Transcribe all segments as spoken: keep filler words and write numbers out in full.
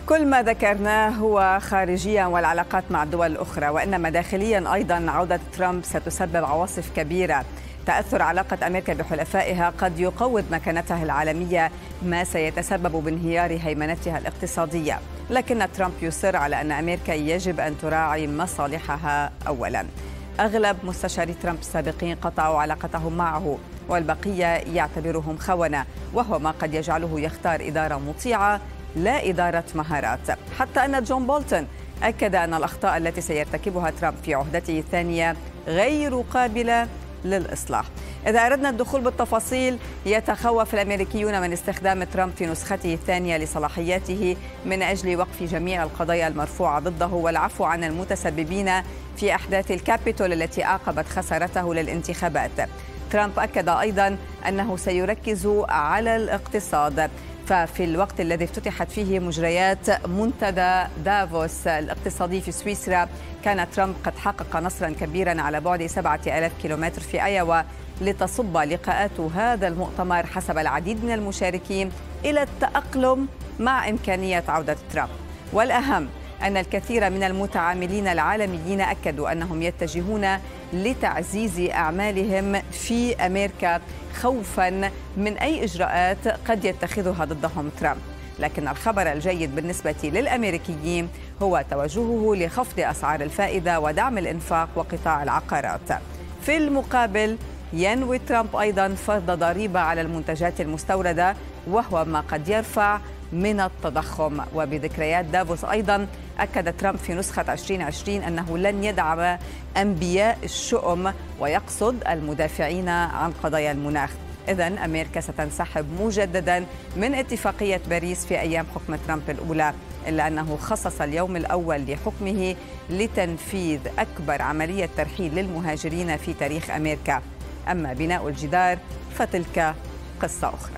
كل ما ذكرناه هو خارجيا والعلاقات مع الدول الأخرى، وإنما داخليا أيضا عودة ترامب ستسبب عواصف كبيرة. تأثر علاقة أمريكا بحلفائها قد يقوض مكانتها العالمية، ما سيتسبب بانهيار هيمنتها الاقتصادية. لكن ترامب يصر على أن أمريكا يجب أن تراعي مصالحها أولا. أغلب مستشاري ترامب السابقين قطعوا علاقتهم معه، والبقية يعتبرهم خونة، وهو ما قد يجعله يختار إدارة مطيعة لا إدارة مهارات. حتى أن جون بولتون أكد أن الأخطاء التي سيرتكبها ترامب في عهدته الثانية غير قابلة للإصلاح. إذا أردنا الدخول بالتفاصيل، يتخوف الأمريكيون من استخدام ترامب في نسخته الثانية لصلاحياته من أجل وقف جميع القضايا المرفوعة ضده والعفو عن المتسببين في أحداث الكابيتول التي أعقبت خسارته للانتخابات. ترامب أكد أيضا أنه سيركز على الاقتصاد، ففي الوقت الذي افتتحت فيه مجريات منتدى دافوس الاقتصادي في سويسرا، كان ترامب قد حقق نصرا كبيرا على بعد سبعة آلاف كيلومتر في أيوا، لتصب لقاءات هذا المؤتمر حسب العديد من المشاركين إلى التأقلم مع إمكانية عودة ترامب. والأهم أن الكثير من المتعاملين العالميين أكدوا أنهم يتجهون لتعزيز أعمالهم في أمريكا خوفاً من أي إجراءات قد يتخذها ضدهم ترامب. لكن الخبر الجيد بالنسبة للأمريكيين هو توجهه لخفض أسعار الفائدة ودعم الإنفاق وقطاع العقارات. في المقابل ينوي ترامب أيضاً فرض ضريبة على المنتجات المستوردة، وهو ما قد يرفع من التضخم. وبذكريات دافوس أيضاً أكد ترامب في نسخة ألفين وعشرين أنه لن يدعم أنبياء الشؤم، ويقصد المدافعين عن قضايا المناخ. إذن أمريكا ستنسحب مجددا من اتفاقية باريس في أيام حكم ترامب الأولى، إلا أنه خصص اليوم الأول لحكمه لتنفيذ أكبر عملية ترحيل للمهاجرين في تاريخ أمريكا. أما بناء الجدار فتلك قصة أخرى.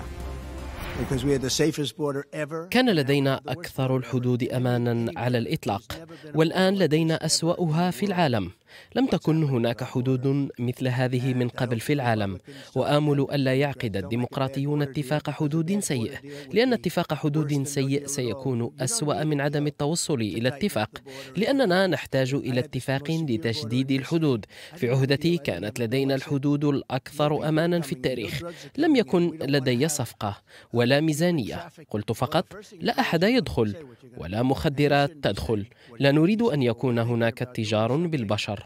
كان لدينا أكثر الحدود أماناً على الإطلاق، والآن لدينا أسوأها في العالم. لم تكن هناك حدود مثل هذه من قبل في العالم، وآمل ألا يعقد الديمقراطيون اتفاق حدود سيء، لأن اتفاق حدود سيء سيكون أسوأ من عدم التوصل إلى اتفاق، لأننا نحتاج إلى اتفاق لتشديد الحدود. في عهدتي كانت لدينا الحدود الأكثر أماناً في التاريخ. لم يكن لدي صفقة ولا ميزانية، قلت فقط لا أحد يدخل ولا مخدرات تدخل. لا نريد أن يكون هناك اتجار بالبشر.